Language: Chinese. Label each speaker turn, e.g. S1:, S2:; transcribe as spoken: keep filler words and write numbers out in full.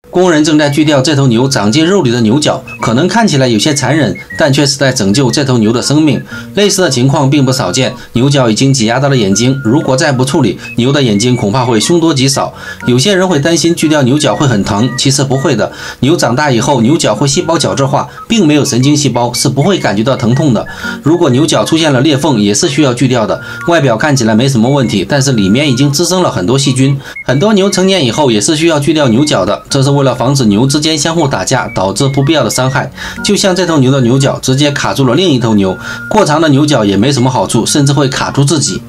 S1: 工人正在锯掉这头牛长进肉里的牛角，可能看起来有些残忍，但却是在拯救这头牛的生命。类似的情况并不少见，牛角已经挤压到了眼睛，如果再不处理，牛的眼睛恐怕会凶多吉少。有些人会担心锯掉牛角会很疼，其实不会的。牛长大以后，牛角会细胞角质化，并没有神经细胞，是不会感觉到疼痛的。如果牛角出现了裂缝，也是需要锯掉的。外表看起来没什么问题，但是里面已经滋生了很多细菌。很多牛成年以后也是需要锯掉牛角的，这是为了防止牛之间相互打架，导致不必要的伤害。就像这头牛的牛角直接卡住了另一头牛，过长的牛角也没什么好处，甚至会卡住自己。